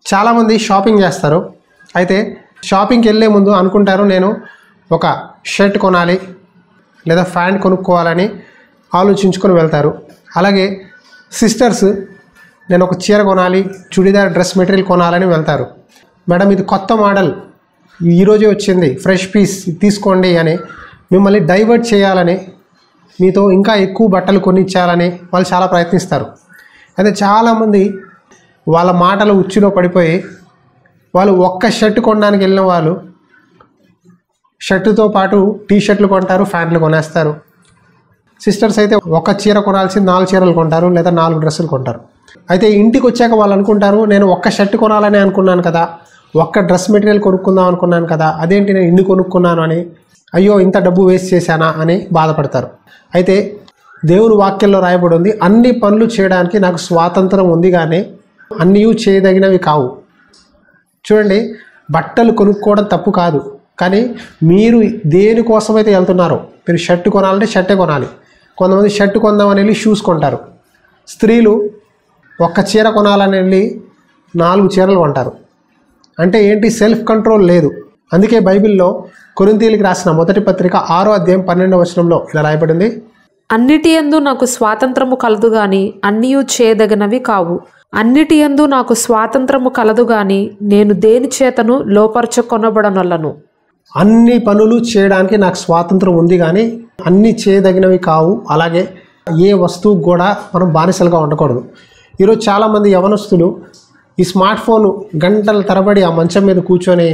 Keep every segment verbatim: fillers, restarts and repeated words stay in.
చాలామంది షాపింగ్ చేస్తారు. అయితే షాపింగ్కి వెళ్ళే ముందు అనుకుంటారు నేను ఒక షర్ట్ కొనాలి లేదా ప్యాంట్ కొనుక్కోవాలని ఆలోచించుకొని వెళ్తారు. అలాగే సిస్టర్స్ నేను ఒక చీర కొనాలి, చుడిదార్ డ్రెస్ మెటీరియల్ కొనాలని వెళ్తారు. మేడం ఇది కొత్త మోడల్, ఈరోజే వచ్చింది, ఫ్రెష్ పీస్ తీసుకోండి అని మిమ్మల్ని డైవర్ట్ చేయాలని, మీతో ఇంకా ఎక్కువ బట్టలు కొనిచ్చాలని వాళ్ళు చాలా ప్రయత్నిస్తారు. అయితే చాలామంది వాళ్ళ మాటలు ఉచ్చులో పడిపోయి వాళ్ళు ఒక్క షర్ట్ కొనడానికి వెళ్ళిన వాళ్ళు షర్టుతో పాటు టీ షర్ట్లు కొంటారు, ప్యాంట్లు కొనేస్తారు. సిస్టర్స్ అయితే ఒక చీర కొనాల్సింది నాలుగు చీరలు కొంటారు లేదా నాలుగు డ్రెస్సులు కొంటారు. అయితే ఇంటికి వచ్చాక వాళ్ళు అనుకుంటారు నేను ఒక్క షర్ట్ కొనాలని అనుకున్నాను కదా, ఒక్క డ్రెస్ మెటీరియల్ కొనుక్కుందాం అనుకున్నాను కదా, అదేంటి నేను ఇన్ని కొనుక్కున్నాను అని, అయ్యో ఇంత డబ్బు వేస్ట్ చేశానా అని బాధపడతారు. అయితే దేవుని వాక్యంలో రాయబడి ఉంది, అన్ని పనులు చేయడానికి నాకు స్వాతంత్రం ఉంది కానీ అన్నీ చేయదగినవి కావు. చూడండి, బట్టలు కొనుక్కోవడం తప్పు కాదు, కానీ మీరు దేనికోసమైతే వెళ్తున్నారో, మీరు షర్ట్ కొనాలంటే షర్టే కొనాలి. కొంతమంది షర్ట్ కొందామని వెళ్ళి షూస్ కొంటారు. స్త్రీలు ఒక్క చీర కొనాలని వెళ్ళి నాలుగు చీరలు కొంటారు. అంటే ఏంటి, సెల్ఫ్ కంట్రోల్ లేదు. అందుకే బైబిల్లో కొరింథీయులకు రాసిన మొదటి పత్రిక ఆరో అధ్యాయం పన్నెండవ వచనంలో ఇలా రాయబడింది, అన్నిటి యందు నాకు స్వాతంత్రము కలదు గాని అన్నియు చేయదగినవి కావు. అన్నిటి యందు నాకు స్వాతంత్రము కలదు గాని నేను దేని చేతను లోపరచుకొనబడనొల్లను. అన్ని పనులు చేయడానికి నాకు స్వాతంత్రం ఉంది కానీ అన్నీ చేయదగినవి కావు. అలాగే ఏ వస్తువు కూడా మనం బానిసలుగా ఉండకూడదు. ఈరోజు చాలామంది యవనస్తులు ఈ స్మార్ట్ ఫోన్ గంటల తరబడి ఆ మంచం మీద కూర్చొని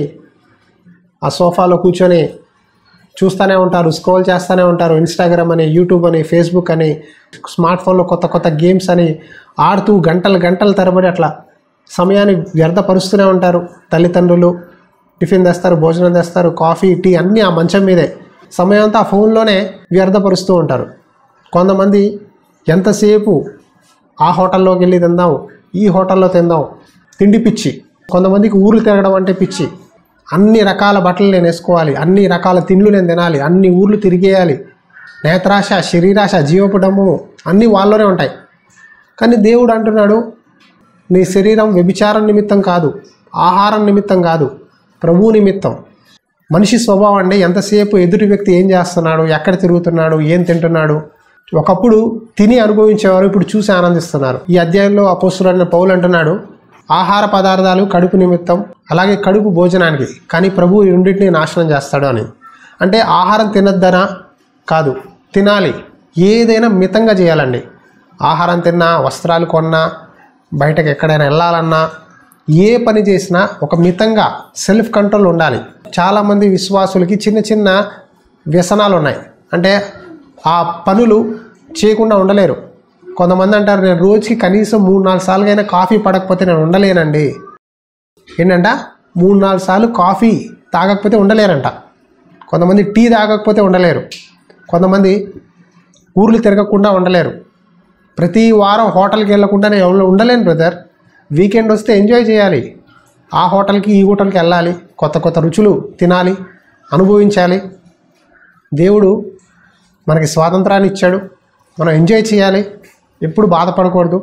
ఆ సోఫాలో కూర్చొని చూస్తూనే ఉంటారు, స్క్రోల్ చేస్తూనే ఉంటారు. ఇన్స్టాగ్రామ్ అని, యూట్యూబ్ అని, ఫేస్బుక్ అని, స్మార్ట్ ఫోన్లో కొత్త కొత్త గేమ్స్ అని ఆడుతూ గంటలు గంటల తరబడి అట్లా సమయాన్ని వ్యర్థపరుస్తూనే ఉంటారు. తల్లిదండ్రులు టిఫిన్ తెస్తారు, భోజనం తెస్తారు, కాఫీ, టీ అన్నీ ఆ మంచం మీదే, సమయం అంతా ఆ ఫోన్లోనే వ్యర్థపరుస్తూ ఉంటారు. కొంతమంది ఎంతసేపు ఆ హోటల్లోకి వెళ్ళి తిందాం, ఈ హోటల్లో తిందాం, తిండి పిచ్చి. కొంతమందికి ఊర్లు తిరగడం అంటే పిచ్చి. అన్ని రకాల బట్టలు నేను వేసుకోవాలి, అన్ని రకాల తిండ్లు నేను తినాలి, అన్ని ఊర్లు తిరిగేయాలి, నేత్రాశ, శరీరాశ, జీవపు డమ్ము అన్నీ వాళ్ళలోనే ఉంటాయి. కానీ దేవుడు అంటున్నాడు, నీ శరీరం వ్యభిచారం నిమిత్తం కాదు, ఆహారం నిమిత్తం కాదు, ప్రభువు నిమిత్తం. మనిషి స్వభావం అంటే ఎంతసేపు ఎదుటి వ్యక్తి ఏం చేస్తున్నాడు, ఎక్కడ తిరుగుతున్నాడు, ఏం తింటున్నాడు. ఒకప్పుడు తిని అనుభవించేవారు, ఇప్పుడు చూసి ఆనందిస్తున్నారు. ఈ అధ్యాయంలో అపోస్తలుడైన పౌలు అంటున్నాడు, ఆహార పదార్థాలు కడుపు నిమిత్తం, అలాగే కడుపు భోజనానికి, కానీ ప్రభువు రెండింటినీ నాశనం చేస్తాడు అని. అంటే ఆహారం తినద్దనా కాదు, తినాలి, ఏదైనా మితంగా చేయాలండి. ఆహారం తిన్నా, వస్త్రాలు కొన్నా, బయటకు ఎక్కడైనా వెళ్ళాలన్నా, ఏ పని చేసినా ఒక మితంగా సెల్ఫ్ కంట్రోల్ ఉండాలి. చాలామంది విశ్వాసులకి చిన్న చిన్న వ్యసనాలు ఉన్నాయి. అంటే ఆ పనులు చేయకుండా ఉండలేరు. కొంతమంది అంటారు నేను రోజుకి కనీసం మూడు నాలుగు సార్లుగైనా కాఫీ పడకపోతే నేను ఉండలేనండి. ఏంటంట, మూడు నాలుగు సార్లు కాఫీ తాగకపోతే ఉండలేరంట. కొంతమంది టీ తాగకపోతే ఉండలేరు. కొంతమంది ఊర్లు తిరగకుండా ఉండలేరు. ప్రతి వారం హోటల్కి వెళ్ళకుండా నేను ఉండలేను బ్రదర్. వీకెండ్ వస్తే ఎంజాయ్ చేయాలి, ఆ హోటల్కి ఈ హోటల్కి వెళ్ళాలి, కొత్త కొత్త రుచులు తినాలి, అనుభవించాలి. దేవుడు మనకి స్వాతంత్రాన్ని ఇచ్చాడు, మనం ఎంజాయ్ చేయాలి, ఎప్పుడు బాధపడకూడదు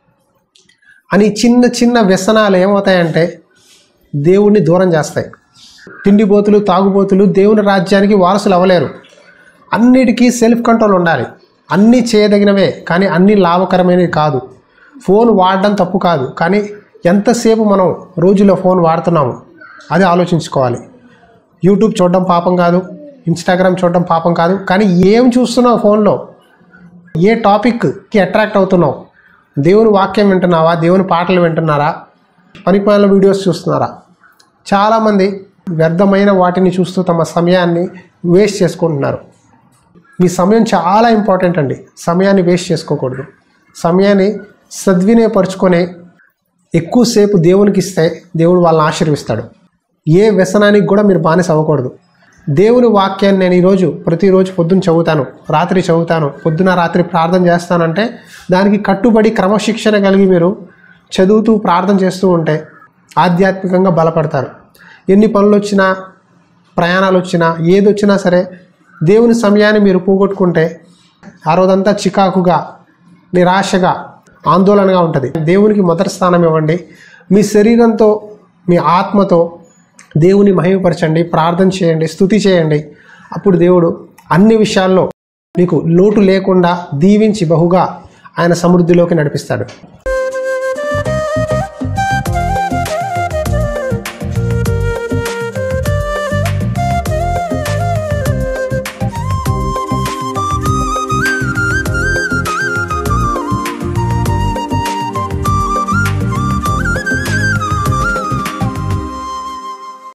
అని. చిన్న చిన్న వ్యసనాలు ఏమవుతాయంటే దేవుణ్ణి దూరం చేస్తాయి. తిండిబోతులు, తాగుబోతులు దేవుని రాజ్యానికి వారసులు అవ్వలేరు. అన్నిటికీ సెల్ఫ్ కంట్రోల్ ఉండాలి. అన్నీ చేయదగినవే కానీ అన్నీ లాభకరమైనవి కాదు. ఫోన్ వాడడం తప్పు కాదు, కానీ ఎంతసేపు మనం రోజులో ఫోన్ వాడుతున్నాము అది ఆలోచించుకోవాలి. యూట్యూబ్ చూడడం పాపం కాదు, ఇన్స్టాగ్రామ్ చూడడం పాపం కాదు, కానీ ఏం చూస్తున్నావు ఫోన్లో, ఏ టాపిక్కి అట్రాక్ట్ అవుతున్నావు, దేవుని వాక్యం వింటున్నావా, దేవుని పాటలు వింటున్నారా, పనికిమాలిన వీడియోస్ చూస్తున్నారా? చాలామంది వ్యర్థమైన వాటిని చూస్తూ తమ సమయాన్ని వేస్ట్ చేసుకుంటున్నారు. మీ సమయం చాలా ఇంపార్టెంట్ అండి. సమయాన్ని వేస్ట్ చేసుకోకూడదు. సమయాన్ని సద్వినియోగపరుచుకొని ఎక్కువసేపు దేవునికి ఇస్తే దేవుడు వాళ్ళని ఆశీర్విస్తాడు. ఏ వ్యసనానికి కూడా మీరు బానిస అవ్వకూడదు. దేవుని వాక్యాన్ని నేను ఈరోజు ప్రతిరోజు పొద్దున్న చదువుతాను, రాత్రి చదువుతాను, పొద్దున రాత్రి ప్రార్థన చేస్తానంటే దానికి కట్టుబడి క్రమశిక్షణ కలిగి మీరు చదువుతూ ప్రార్థన చేస్తూ ఉంటే ఆధ్యాత్మికంగా బలపడతారు. ఎన్ని పనులు వచ్చినా, ప్రయాణాలు వచ్చినా, ఏది వచ్చినా సరే దేవుని సమయాన్ని మీరు పోగొట్టుకుంటే ఆ రోజంతా చికాకుగా, నిరాశగా, ఆందోళనగా ఉంటుంది. దేవునికి మొదటి స్థానం ఇవ్వండి. మీ శరీరంతో మీ ఆత్మతో దేవుని మహిమపరచండి, ప్రార్థన చేయండి, స్తుతి చేయండి. అప్పుడు దేవుడు అన్ని విషయాల్లో మీకు లోటు లేకుండా దీవించి బహుగా ఆయన సమృద్ధిలోకి నడిపిస్తాడు.